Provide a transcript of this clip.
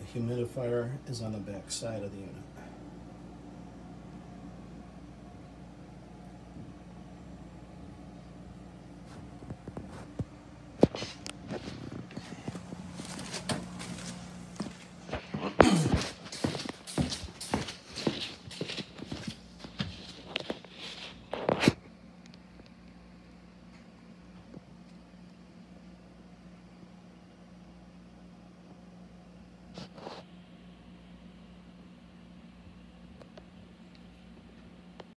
humidifier is on the back side of the unit.